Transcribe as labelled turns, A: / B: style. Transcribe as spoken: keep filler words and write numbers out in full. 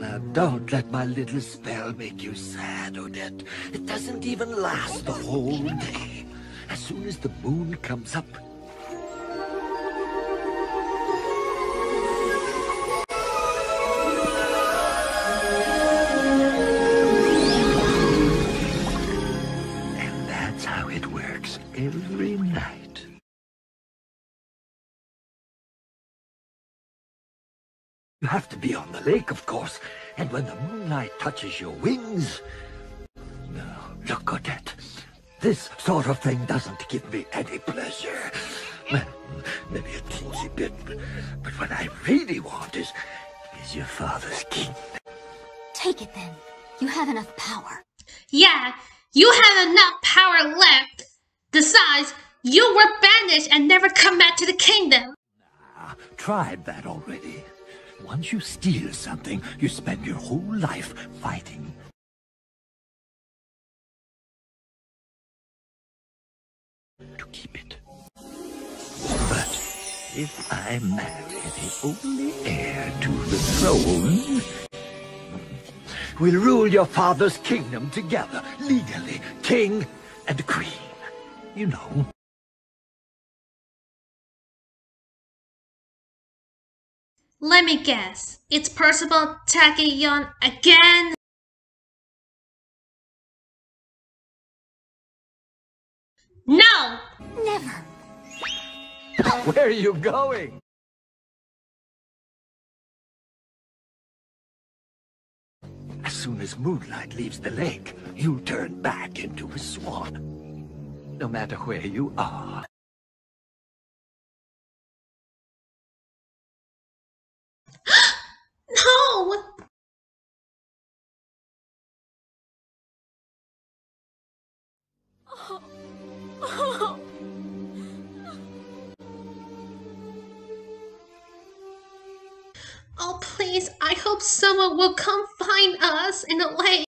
A: Now, don't let my little spell make you sad, Odette. It doesn't even last the whole day. As soon as the moon comes up, and that's how it works every night. You have to be on the lake, of course, and when the moonlight touches your wings... Now, look, Odette, this sort of thing doesn't give me any pleasure. Well, maybe a teensy bit, but, but what I really want is, is your father's kingdom.
B: Take it then. You have enough power.
C: Yeah, you have enough power left. Besides, you were banished and never come back to the kingdom.
A: Nah, tried that already. Once you steal something, you spend your whole life fighting. To keep it. But if I marry the only heir to the throne, we'll rule your father's kingdom together, legally, king and queen. You know.
C: Let me guess. It's Percival Teagan again? No!
B: Never.
A: Where are you going? As soon as moonlight leaves the lake, you turn back into a swan. No matter where you are.
C: No!
B: Oh. Oh.
C: Oh, please, I hope someone will come find us in the lake.